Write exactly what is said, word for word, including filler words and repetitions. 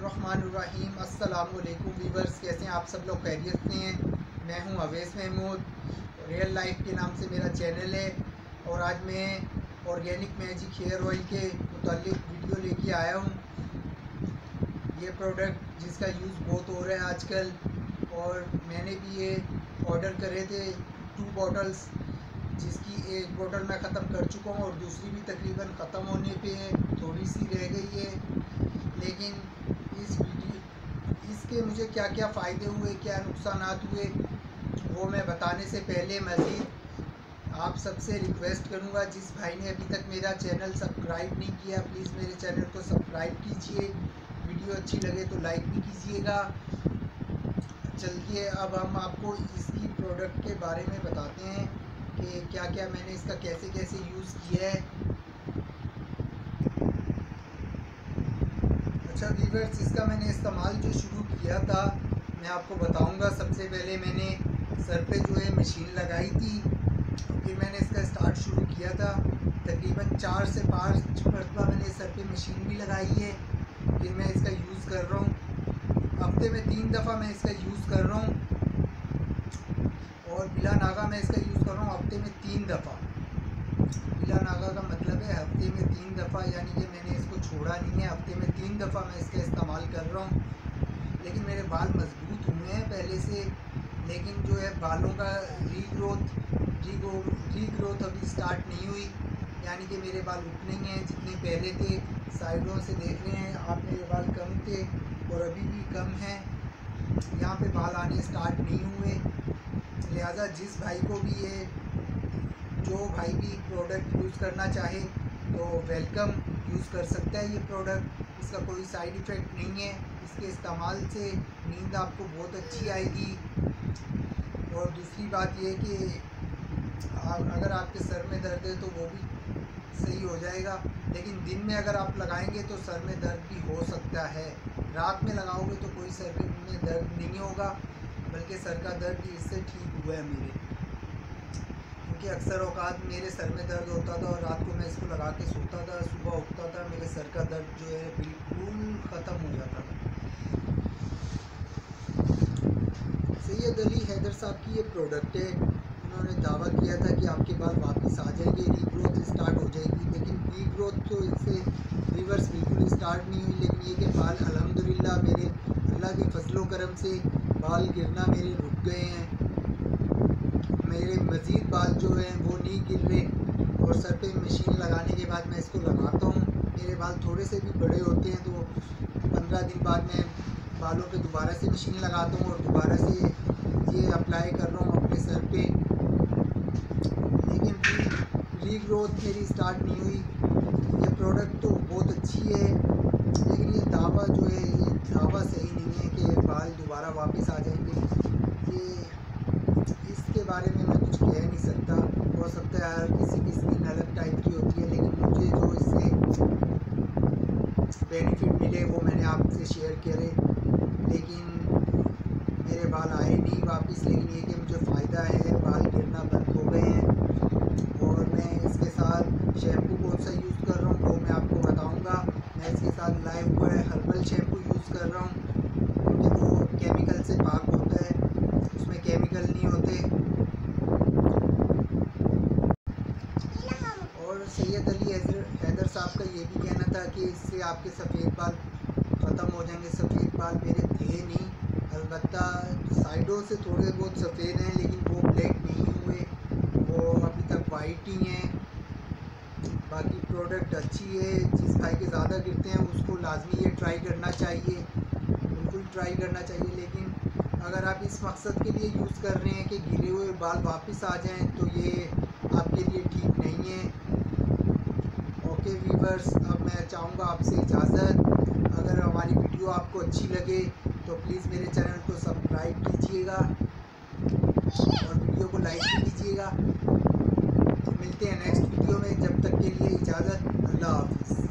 बिस्मिल्लाहिर्रहमानिर्रहीम। अस्सलामुअलैकुम वीवर्स, कैसे हैं आप सब लोग? खैरियत से हैं? मैं हूं अवैस महमूद। रियल लाइफ के नाम से मेरा चैनल है और आज मैं ऑर्गेनिक मैजिक हेयर ऑयल के मुताल्लिक वीडियो लेके आया हूं। ये प्रोडक्ट जिसका यूज़ बहुत हो रहा है आजकल, और मैंने भी ये ऑर्डर करे थे टू बॉटल्स, जिसकी एक बोतल मैं ख़त्म कर चुका हूँ और दूसरी भी तकरीबन ख़त्म होने पे है, थोड़ी सी रह गई है। लेकिन इस वीडियो इसके मुझे क्या क्या फ़ायदे हुए, क्या नुकसान हुए, वो मैं बताने से पहले मज़ीद आप सबसे रिक्वेस्ट करूँगा, जिस भाई ने अभी तक मेरा चैनल सब्सक्राइब नहीं किया, प्लीज़ मेरे चैनल को सब्सक्राइब कीजिए। वीडियो अच्छी लगे तो लाइक भी कीजिएगा। चलिए अब हम आपको इसकी प्रोडक्ट के बारे में बताते हैं कि क्या क्या मैंने इसका कैसे कैसे यूज़ किया है। अच्छा व्यूअर्स, इसका मैंने इस्तेमाल जो शुरू किया था मैं आपको बताऊंगा। सबसे पहले मैंने सर पे जो है मशीन लगाई थी, फिर मैंने इसका स्टार्ट शुरू किया था। तकरीबन चार से पाँच मरतबा मैंने सर पे मशीन भी लगाई है। फिर मैं इसका यूज़ कर रहा हूँ, हफ्ते में तीन दफ़ा मैं इसका यूज़ कर रहा हूँ। और बिला नागा मैं इसका यूज़ कर रहा हूँ हफ्ते में तीन दफ़ा। बिला नागा का मतलब है हफ्ते में तीन दफ़ा, यानी कि मैंने इसको छोड़ा नहीं है। हफ्ते में तीन दफ़ा मैं इसका इस्तेमाल कर रहा हूँ। लेकिन मेरे बाल मजबूत हुए हैं पहले से, लेकिन जो है बालों का रीग्रोथ रीग्रो रीग्रोथ अभी स्टार्ट नहीं हुई, यानी कि मेरे बाल उतने ही हैं जितने पहले थे। साइडों से देख रहे हैं आप, मेरे बाल कम थे और अभी भी कम हैं। यहाँ पे बाल आने स्टार्ट नहीं हुए। लिहाजा जिस भाई को भी ये जो भाई भी प्रोडक्ट यूज़ करना चाहे तो वेलकम, यूज़ कर सकता है ये प्रोडक्ट। इसका कोई साइड इफ़ेक्ट नहीं है। इसके इस्तेमाल से नींद आपको बहुत अच्छी आएगी। और दूसरी बात ये कि अगर आपके सर में दर्द है तो वो भी सही हो जाएगा। लेकिन दिन में अगर आप लगाएंगे तो सर में दर्द भी हो सकता है। रात में लगाओगे तो कोई सर में दर्द नहीं होगा, बल्कि सर का दर्द इससे ठीक हुआ है मेरे, क्योंकि अक्सर औकात मेरे सर में दर्द होता था और रात को मैं इसको लगा के सोता था, सुबह उठता था मेरे सर का दर्द जो है बिल्कुल ख़त्म हो जाता था। सैयद अली हैदर साहब की ये प्रोडक्ट है। उन्होंने दावा किया था कि आपके बाल वापस आ जाएंगे, रीग्रोथ स्टार्ट हो जाएगी। लेकिन रीग्रोथ तो इससे रिवर्स बिल्कुल स्टार्ट नहीं हुई। लेकिन ये कि बाल अल्हम्दुलिल्लाह मेरे अल्लाह के फजलो करम से बाल गिरना मेरे रुक गए हैं। मेरे मज़ीद बाल जो हैं वो नहीं गिर रहे। और सर पे मशीन लगाने के बाद मैं इसको लगाता हूँ, मेरे बाल थोड़े से भी बड़े होते हैं तो पंद्रह दिन बाद मैं बालों पे दोबारा से मशीन लगाता हूँ और दोबारा से ये अप्लाई कर रहा हूँ अपने सर पे। लेकिन री रीग्रोथ मेरी स्टार्ट नहीं हुई। ये प्रोडक्ट तो बहुत अच्छी है, लेकिन ये दावा जो है ये दावा सही नहीं है कि बाल दोबारा वापस आ जाएंगे। ये इसके बारे में मैं कुछ कह नहीं सकता। हो सकता है हर किसी की स्किन अलग टाइप की होती है, लेकिन मुझे जो इससे बेनिफिट मिले वो मैंने आपसे शेयर करे। लेकिन मेरे बाल आए नहीं वापस, लेकिन ये कि मुझे फ़ायदा है, बाल गिरना बंद हो गए हैं। और मैं इसके साथ शैम्पू कौन सा यूज़ कर रहा हूँ वो मैं आपको बताऊँगा। मैं इसके साथ Lifebuoy herbal shampoo use कर रहा हूँ, क्योंकि वो केमिकल से पाक होता है, उसमें केमिकल नहीं होते। और सैयद अली हैदर साहब का ये भी कहना था कि इससे आपके सफ़ेद बाल ख़त्म हो जाएंगे। सफ़ेद बाल मेरे थे नहीं, अलबत्ता साइडों से थोड़े बहुत सफ़ेद हैं, लेकिन वो ब्लैक नहीं हुए, वो अभी तक वाइट ही हैं। बाकी प्रोडक्ट अच्छी है। जिस भाई के ज़्यादा गिरते हैं उसको लाजमी ये ट्राई करना चाहिए, बिल्कुल ट्राई करना चाहिए। लेकिन अगर आप इस मकसद के लिए यूज़ कर रहे हैं कि गिरे हुए बाल वापस आ जाएं, तो ये आपके लिए ठीक नहीं है। ओके व्यूवर्स, अब मैं चाहूँगा आपसे इजाज़त। अगर हमारी वीडियो आपको अच्छी लगे तो प्लीज़ मेरे चैनल को सब्सक्राइब कीजिएगा और वीडियो को लाइक भी कीजिएगा। मिलते हैं नेक्स्ट वीडियो में, जब तक के लिए इजाज़त। अल्लाह हाफ़िज़।